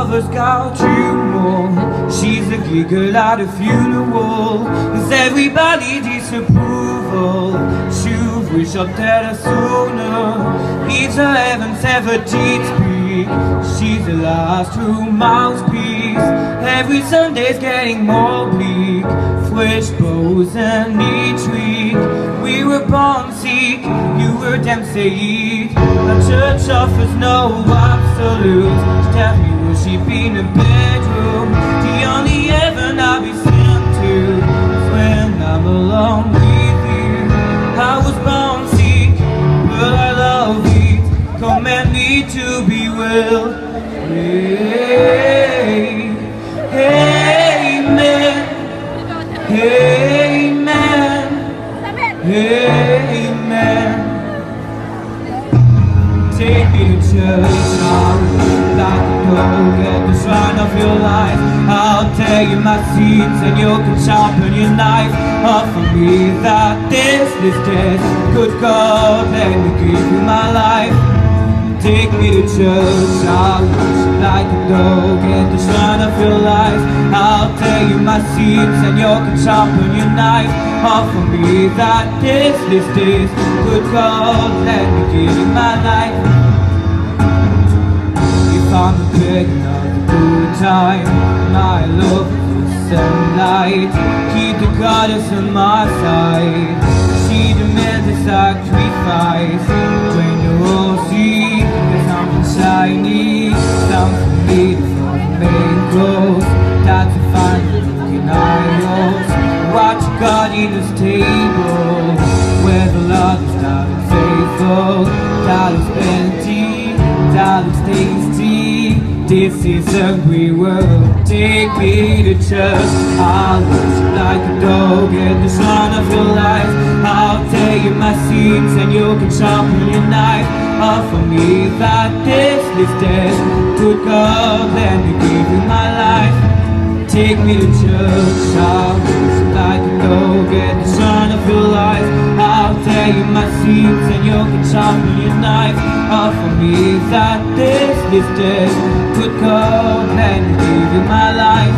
lovers got you more. She's the giggle at a funeral, with everybody disapproval. She wish I'd tell her sooner. Leaves her heaven 17 speak. She's the last true mouthpiece. Every Sunday's getting more bleak. Fresh bows and each week. We were born sick, you were damn safe. The church offers no absolute. Tell me, will she be in a bedroom? The only heaven I'll be sent to is when I'm alone with you. I was born sick, but I love it. Command me to be well. Hey, amen, amen, amen. Take me to church, I'll like a dog at the shrine of your life. I'll tell you my sins and you can sharpen your knife. Offer me that this death. Good God, let me give you my life. Take me to church, I'll worship like a dog at the shrine of your life. I'll tell you my sins and you can sharpen your knife. Offer me that this death. Good God, let me give you my life. If I'm begging of a good time, my love is sunlight. Keep the goddess on my side. She demands a sacrifice. When you all see there's something shiny, something needed for the main goals. That's to find the broken idols. Watch God in this table, where the love is not unfaithful. That is plenty, that is tasty. This is a great world. Take me to church, I'll worship like a dog at the shrine of your life. I'll tell you my sins and you can sharpen your knife. Offer me that this death. Good God, let me give you my life. Take me to church, I'll worship like a dog at the shrine of your life. I'll tell you my sins and you can sharpen your knife. Offer me that this death. Good God, let me give you my life.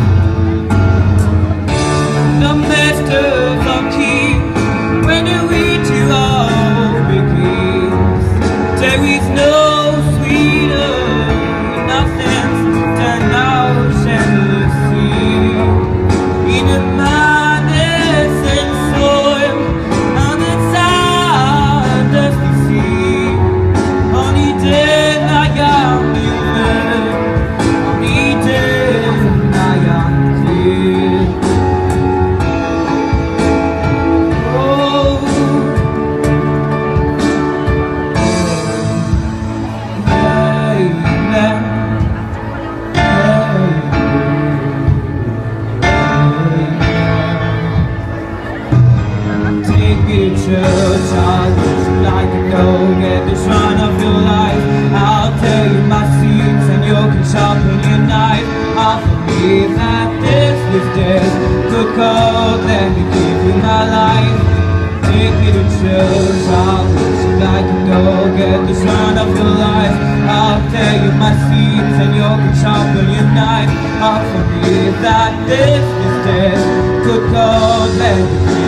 The masters of kings, when the reach you all begins. There is no sweeter, nothing than ocean sea. In the madness and soil, on the side of the sea. Only then I am human, only then I am clear. Oh, amen. Take me to church, I'll worship like a dog at the shrine of your life. I'll tell you my sins and you can sharpen your knife. Offer me that this death. Good God, let me give you my life. Take me to church, I'll worship like a dog at the shrine of your life. I'll tell you my sins and you can sharpen your knife. Offer me that this death. Good God, let me give